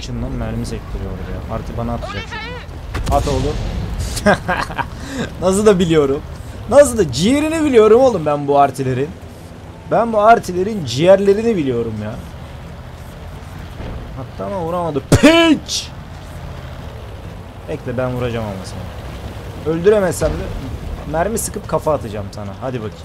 kıçından mermi sektiriyor ya. Artı bana atacak. At oğlum. Nasıl da biliyorum. Nasıl da ciğerini biliyorum oğlum ben bu artilerin. Ben bu artilerin ciğerlerini biliyorum ya. Hatta ama vuramadı. Piç! Bekle ben vuracağım ama sana. Öldüremezsem de mermi sıkıp kafa atacağım sana. Hadi bakayım.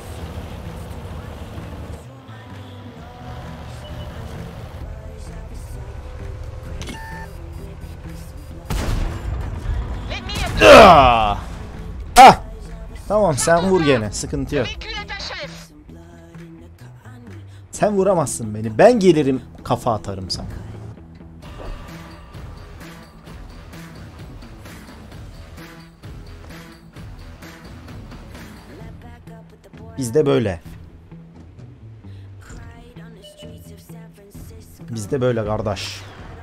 Ah! Tamam sen vur gene. Sıkıntı yok. Sen vuramazsın beni. Ben gelirim kafa atarım sana. Bizde böyle. Bizde böyle kardeş.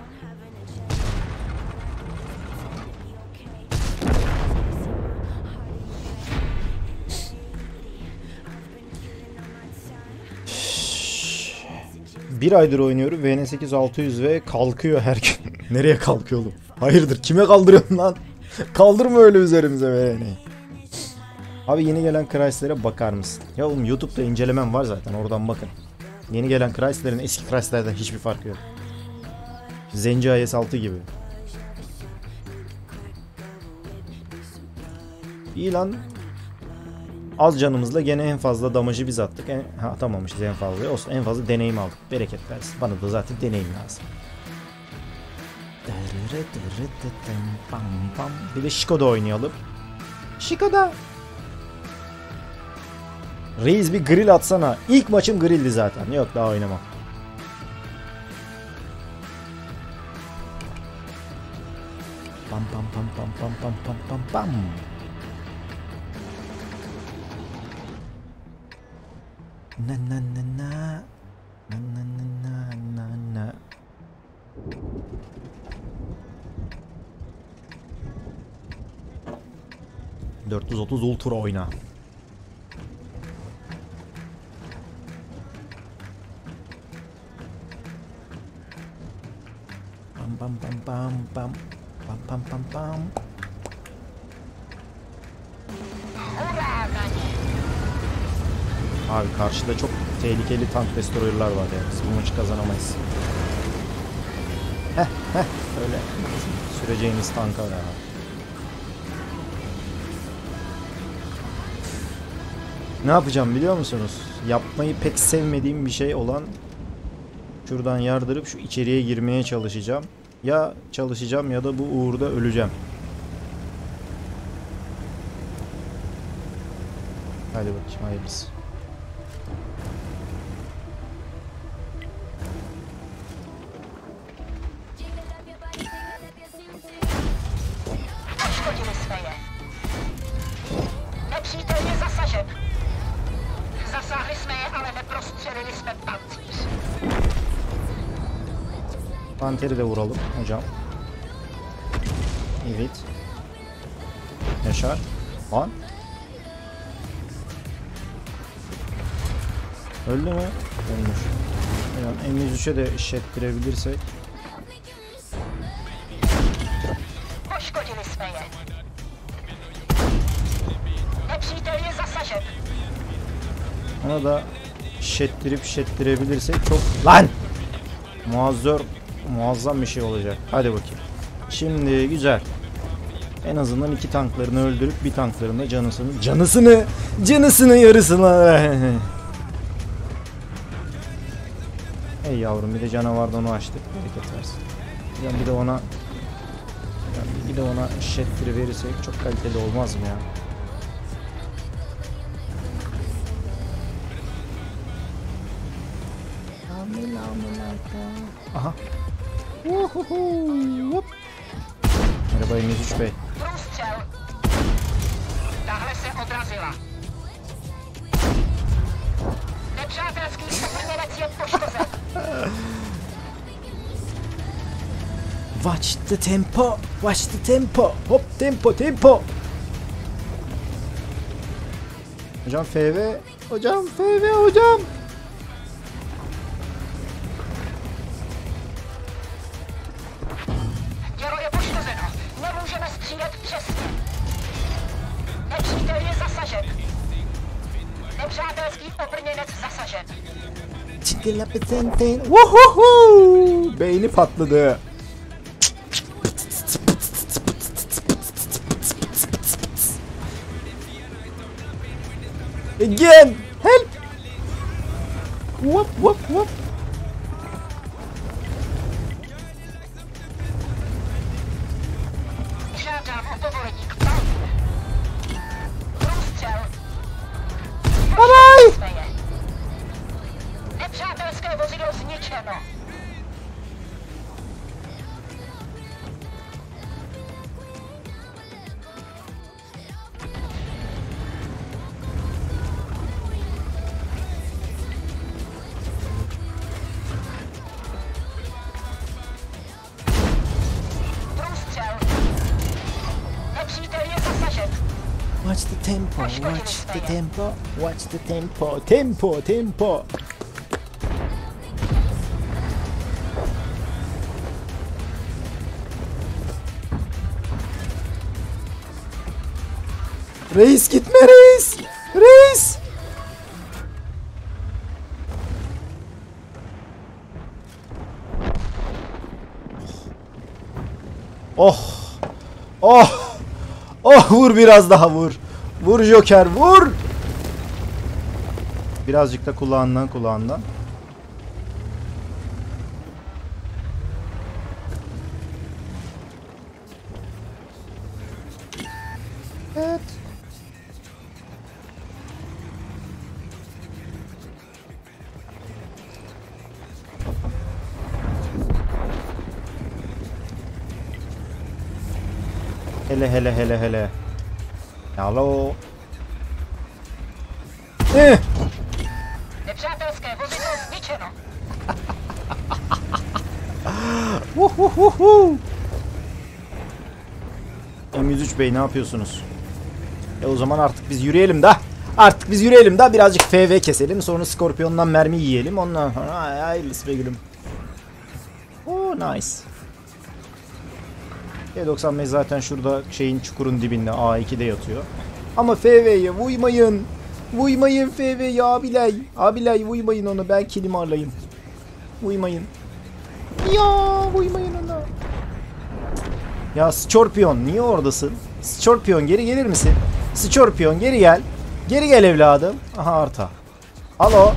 Bir aydır oynuyorum. VN8 600 ve kalkıyor her gün. Nereye kalkıyor oğlum? Hayırdır? Kime kaldırıyorsun lan? Kaldırma öyle üzerimize VN'yi. Abi yeni gelen Chrysler'e bakar mısın? Ya oğlum YouTube'da incelemem var zaten. Oradan bakın. Yeni gelen Chrysler'in eski Chrysler'den hiçbir farkı yok. Zenci IS-6 gibi. İyi lan. Az canımızla gene en fazla damage'ı biz attık. Atamamışız en fazla. Olsun en fazla deneyim aldık. Bereket versin. Bana da zaten deneyim lazım. Bir de Şiko'da oynayalım. Şiko'da. Reis bir grill atsana. İlk maçım grilldi zaten. Yok daha oynamam. Pam pam pam pam pam pam pam pam pam. Na na na na. Na na na na na. ...430 Ultra oyna. Pam pam pam pam pam. Pam pam pam pam. Abi karşıda çok tehlikeli tank destroyer'lar var ya. Biz bu maçı kazanamayız. Öyle süreceğimiz tanka ya. Ne yapacağım biliyor musunuz? Yapmayı pek sevmediğim bir şey olan şuradan yardırıp şu içeriye girmeye çalışacağım. Ya çalışacağım ya da bu uğurda öleceğim. Hadi bakayım hayırlısı. Panteri de vuralım hocam. Evet. Yaşar. Lan. Öldü mü? Ölmüş. Yani M103'e de işlettirebilirsek. Ona da işlettirebilirsek çok... Lan! Muazzam bir şey olacak. Hadi bakayım. Şimdi güzel. En azından iki tanklarını öldürüp bir tanklarının da canısını yarısına. Ey yavrum bir de canavardan onu açtık. Bereket versin. Yani bir de ona şettiri verirsek çok kaliteli olmaz mı ya? Aha. Merhaba M103 Bey. Watch the tempo. Watch the tempo. Hop tempo. Hocam FV. Hocam FV hocam. Nepřátelský obrněnec zasažen. Woohoo! Beyni patladı. Again! Help! Whoop whoop whoop! Žádám o povolení k palbě. Průstřel. Bye-bye! Nepřátelské vozidlo zničeno. Průstřel. Nepřítel je zasažen. Watch the tempo, watch the tempo, watch the tempo, tempo, tempo. Reis gitme reis! Reis! Oh! Oh! Oh vur biraz daha vur. Vur Joker vur. Birazcık da kulağından. Evet. Hele. Hello. Nepřátelské vozidlo zničeno. M103 Bey ne yapıyorsunuz? O zaman artık biz yürüyelim de. Birazcık FV keselim. Sonra Skorpion'dan mermi yiyelim. Ondan sonra hayırlısı be gülüm. Oh nice. T95 zaten şurada şeyin çukurun dibinde A2'de yatıyor. Ama FV'ye vuymayın. Vuymayın FV'ye abiley. Abiley vuymayın onu. Ben kilimi alayım. Vuymayın. Ya vuymayın ona. Ya Scorpion niye oradasın? Scorpion geri gelir misin? Scorpion geri gel. Geri gel evladım. Aha arta. Alo.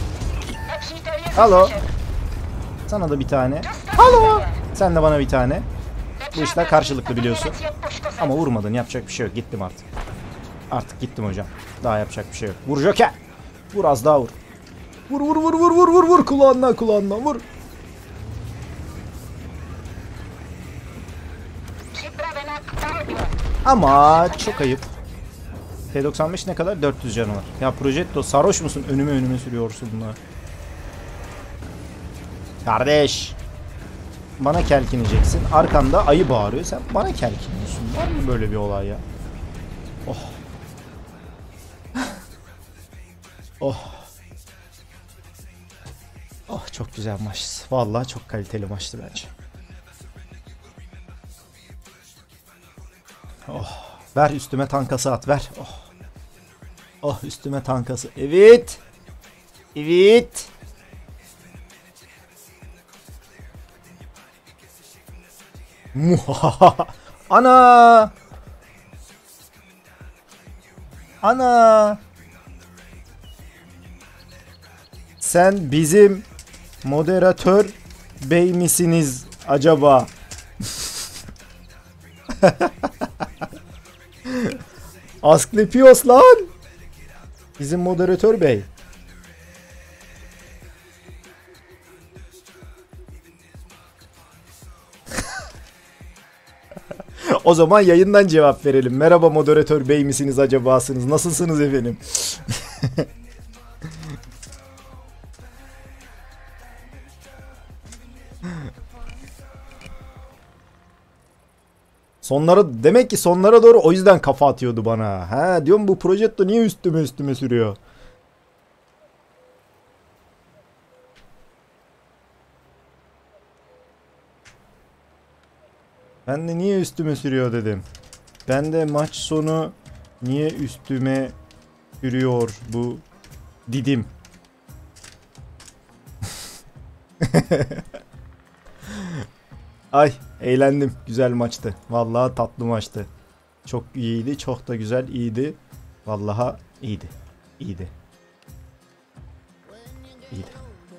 Alo. Sana da bir tane. Alo. Sen de bana bir tane. Bu işler karşılıklı biliyorsun. Ama vurmadın, yapacak bir şey yok. Gittim artık. Artık gittim hocam. Daha yapacak bir şey yok. Vur Joker. Vur az daha vur. Vur. Kulağından vur. Ama çok ayıp. T95 ne kadar? 400 canı var. Ya Progetto sarhoş musun? Önüme sürüyorsun bunları. Kardeş. Bana kelkineceksin. Arkanda ayı bağırıyor. Sen bana kelkiniyorsun. Var mı böyle bir olay ya? Oh. Oh. Oh çok güzel maç. Vallahi çok kaliteli maçtı bence. Oh. Ver üstüme tankası at ver. Oh. Oh üstüme tankası. Evet. Muhahaha. Ana. Sen bizim moderatör bey misiniz acaba? Asklepios lan. Bizim moderatör bey. O zaman yayından cevap verelim. Merhaba moderatör bey misiniz acabasınız? Nasılsınız efendim? Sonlara demek ki sonlara doğru o yüzden kafa atıyordu bana. Ha diyorum bu Progetto niye üstüme sürüyor? Ben de niye üstüme sürüyor dedim. Ben de maç sonu niye üstüme sürüyor bu Didim. Ay eğlendim. Güzel maçtı. Vallahi tatlı maçtı. Çok iyiydi. Çok da güzel iyiydi. Vallahi iyiydi. İyiydi. İyiydi.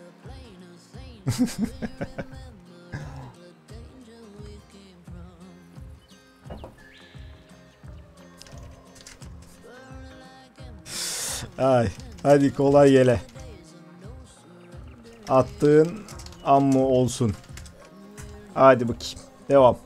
Ay, hadi kolay gele. Attığın ammo olsun. Hadi bakayım. Devam.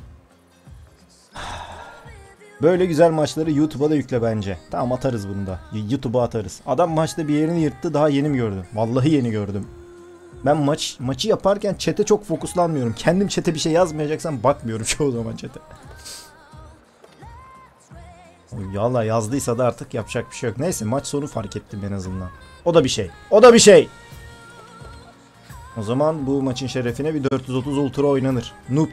Böyle güzel maçları YouTube'a da yükle bence. Tamam atarız bunu da. YouTube'a atarız. Adam maçta bir yerini yırttı. Daha yeni mi gördüm? Vallahi yeni gördüm. Ben maçı yaparken chat'e çok fokuslanmıyorum. Kendim chat'e bir şey yazmayacaksam bakmıyorum çoğu zaman chat'e. Yallah yazdıysa da artık yapacak bir şey yok. Neyse maç sonu fark ettim en azından. O da bir şey. O da bir şey. O zaman bu maçın şerefine bir 430 Ultra oynanır. Noob